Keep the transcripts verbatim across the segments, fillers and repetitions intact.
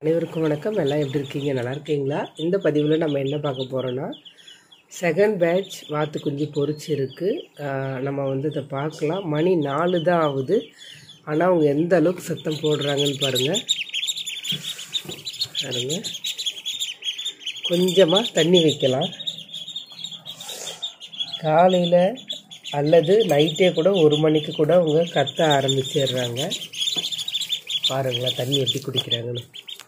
அனைவருக்கும் வணக்கம். எல்லாம் எப்படி இருக்கீங்க? நல்லா இருக்கீங்களா? இந்த பதிவில் நம்ம என்ன பார்க்க போகிறோன்னா, செகண்ட் பேட்ச் வாத்து குஞ்சு பொரிச்சிருக்கு. நம்ம வந்து இதை பார்க்கலாம். மணி நாலு தான் ஆகுது. ஆனால் அவங்க எந்த அளவுக்கு சத்தம் போடுறாங்கன்னு பாருங்கள். பாருங்க, கொஞ்சமாக தண்ணி வைக்கலாம். காலையில் அல்லது நைட்டே கூட ஒரு மணிக்கு கூட அவங்க கத்த ஆரம்பிச்சிடுறாங்க. பாருங்களேன் தண்ணி எப்படி குடிக்கிறாங்கன்னு.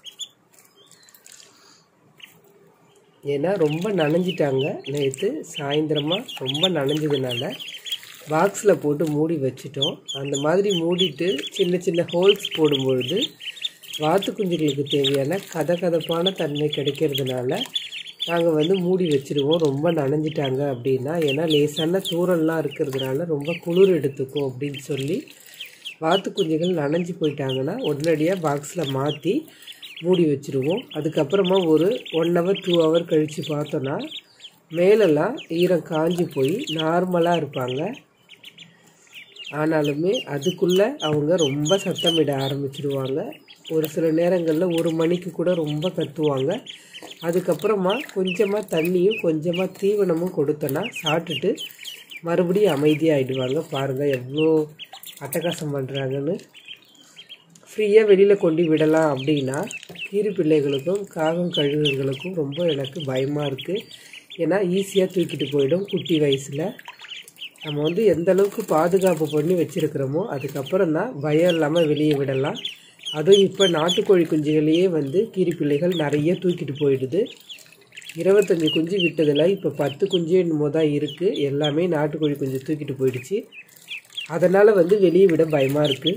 ஏன்னா ரொம்ப நனைஞ்சிட்டாங்க. நேற்று சாயந்தரமாக ரொம்ப நனைஞ்சதுனால பாக்ஸில் போட்டு மூடி வச்சிட்டோம். அந்த மாதிரி மூடிட்டு சின்ன சின்ன ஹோல்ஸ் போடும்பொழுது வாத்து குஞ்சுகளுக்கு தேவையான கத கதப்பான தன்மை கிடைக்கிறதுனால நாங்கள் வந்து மூடி வச்சுருவோம். ரொம்ப நனைஞ்சிட்டாங்க அப்படின்னா, ஏன்னா லேசான தூரல்லாம் இருக்கிறதுனால ரொம்ப குளிர் எடுத்துக்கும் அப்படின்னு சொல்லி வாத்து குஞ்சுகள் நனைஞ்சி போயிட்டாங்கன்னா உடனடியாக பாக்ஸில் மாற்றி மூடி வச்சுருவோம். அதுக்கப்புறமா ஒரு ஒன் ஹவர் டூ ஹவர் கழித்து பார்த்தோன்னா மேலெல்லாம் ஈரம் காஞ்சி போய் நார்மலாக இருப்பாங்க. ஆனாலுமே அதுக்குள்ளே அவங்க ரொம்ப சத்தமிட ஆரம்பிச்சிடுவாங்க. ஒரு சில நேரங்களில் ஒரு மணிக்கு கூட ரொம்ப கத்துவாங்க. அதுக்கப்புறமா கொஞ்சமாக தண்ணியும் கொஞ்சமாக தீவனமும் கொடுத்தோன்னா சாப்பிட்டுட்டு மறுபடியும் அமைதியாகிடுவாங்க. பாருங்கள் எவ்வளோ அட்டகாசம் பண்ணுறாங்கன்னு. ஃப்ரீயாக வெளியில் கொண்டு விடலாம் அப்படின்னா கீரி பிள்ளைகளுக்கும் காகம் கழுகுகளுக்கும் ரொம்ப எனக்கு பயமாக இருக்குது. ஏன்னா ஈஸியாக தூக்கிட்டு போயிடும். குட்டி வயசில் நம்ம வந்து எந்த அளவுக்கு பாதுகாப்பு பண்ணி வச்சுருக்கிறோமோ அதுக்கப்புறம் தான் பயம் இல்லாமல் வெளியே விடலாம். அதுவும் இப்போ நாட்டுக்கோழி குஞ்சுகளையே வந்து கீரி பிள்ளைகள் நிறைய தூக்கிட்டு போயிடுது. இருபத்தஞ்சி குஞ்சு விட்டதில் இப்போ பத்து குஞ்சு என்னமோ தான் இருக்குது. எல்லாமே நாட்டுக்கோழி குஞ்சு தூக்கிட்டு போயிடுச்சு. அதனால் வந்து வெளியே விட பயமாக இருக்குது.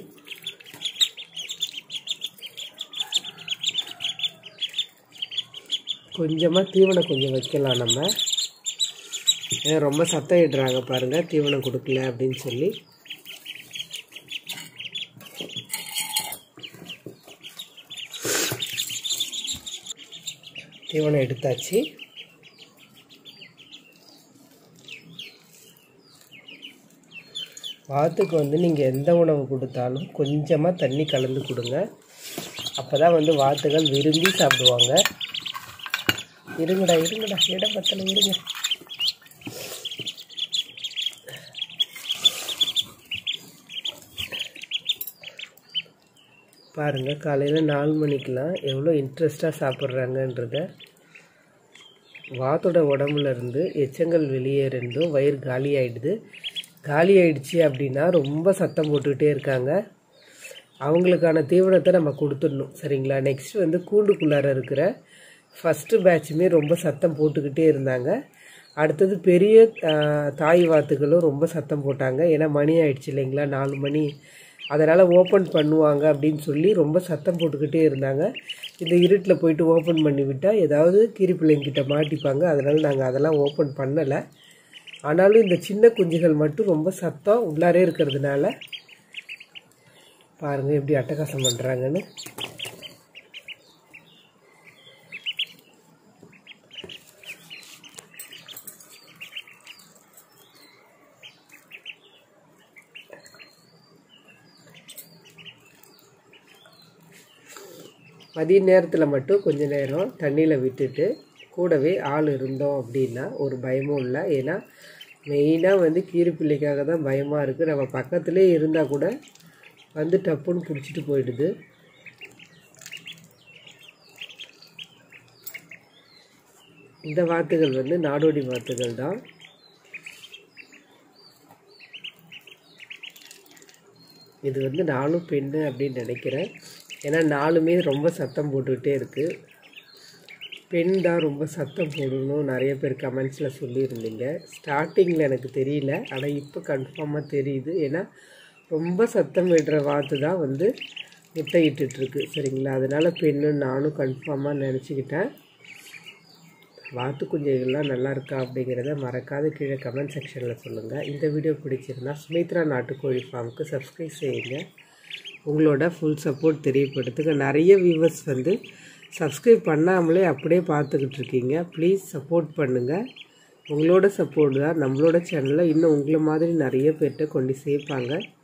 கொஞ்சமாக தீவனம் கொஞ்சம் வைக்கலாம் நம்ம. ஏன்னா ரொம்ப சத்தம் இடுறாங்க பாருங்கள், தீவனம் கொடுக்கல அப்படின்னு சொல்லி. தீவனம் எடுத்தாச்சு. வாத்துக்கு வந்து நீங்கள் எந்த உணவு கொடுத்தாலும் கொஞ்சமாக தண்ணி கலந்து கொடுங்க. அப்போ தான் வந்து வாத்துகள் விரும்பி சாப்பிடுவாங்க. இருங்கடா இருங்கடா இடம் பத்தல இருங்க. பாருங்கள் காலையில் நாலு மணிக்கெலாம் எவ்வளோ இன்ட்ரெஸ்டாக சாப்பிட்றாங்கன்றத. வாத்தோட உடம்புலேருந்து எச்சங்கள் வெளியேறந்தும் வயிறு காலி ஆகிடுது. காலி ஆகிடுச்சி அப்படின்னா ரொம்ப சத்தம் போட்டுக்கிட்டே இருக்காங்க. அவங்களுக்கான தீவனத்தை நம்ம கொடுத்துடணும், சரிங்களா? நெக்ஸ்ட் வந்து கூண்டுக்குள்ளார இருக்கிற ஃபஸ்ட்டு பேட்சுமே ரொம்ப சத்தம் போட்டுக்கிட்டே இருந்தாங்க. அடுத்தது பெரிய தாய் வாத்துகளும் ரொம்ப சத்தம் போட்டாங்க. ஏன்னா மணி ஆயிடுச்சு இல்லைங்களா, நாலு மணி. அதனால் ஓப்பன் பண்ணுவாங்க அப்படின்னு சொல்லி ரொம்ப சத்தம் போட்டுக்கிட்டே இருந்தாங்க. இந்த இருட்டில் போயிட்டு ஓப்பன் பண்ணி விட்டால் ஏதாவது கீரி பிள்ளைங்கிட்ட மாட்டிப்பாங்க. அதனால் நாங்கள் அதெல்லாம் ஓப்பன் பண்ணலை. ஆனாலும் இந்த சின்ன குஞ்சுகள் மட்டும் ரொம்ப சத்தம் உள்ளாரே இருக்கிறதுனால பாருங்கள் எப்படி அட்டகாசம் பண்ணுறாங்கன்னு. மதிய நேரத்தில் மட்டும் கொஞ்ச நேரம் தண்ணியில் விட்டுட்டு கூடவே ஆள் இருந்தோம் அப்படின்னா ஒரு பயமும் இல்லை. ஏன்னா மெயினாக வந்து கீரி பிள்ளைக்காக தான் பயமாக இருக்குது. நம்ம பக்கத்துலேயே இருந்தால் கூட வந்து டப்புன்னு பிடிச்சிட்டு போயிடுது. இந்த வாத்துகள் வந்து நாடோடி வாத்துகள் தான். இது வந்து நானும் பெண்ணு அப்படின்னு நினைக்கிறேன். ஏன்னா நாலுமே ரொம்ப சத்தம் போட்டுக்கிட்டே இருக்குது. பெண் தான் ரொம்ப சத்தம் போடணும் நிறைய பேர் கமெண்ட்ஸில் சொல்லியிருந்தீங்க. ஸ்டார்டிங்கில் எனக்கு தெரியல, ஆனால் இப்போ கன்ஃபார்மாக தெரியுது. ஏன்னா ரொம்ப சத்தம் விடுற வாத்து தான் வந்து முட்டை இட்டுட்ருக்கு, சரிங்களா? அதனால் பெண்ணு நானும் கன்ஃபார்மாக நினச்சிக்கிட்டேன். வாத்து குஞ்சுகள்லாம் நல்லா இருக்கா அப்படிங்கிறத மறக்காத கீழே கமெண்ட் செக்ஷனில் சொல்லுங்கள். இந்த வீடியோ பிடிச்சிருந்தா சுமித்ரா நாட்டுக்கோழி ஃபார்முக்கு சப்ஸ்கிரைப் செய்யுங்க. உங்களோட ஃபுல் சப்போர்ட் தெரியப்படுத்துங்க. நிறைய வியூவர்ஸ் வந்து சப்ஸ்கிரைப் பண்ணாமலே அப்படியே பார்த்துக்கிட்டு இருக்கீங்க. ப்ளீஸ் சப்போர்ட் பண்ணுங்கள். உங்களோட சப்போர்ட் தான் நம்மளோட சேனலில் இன்னும் உங்களை மாதிரி நிறைய பேர்கிட்ட கொண்டு சேர்ப்பாங்க.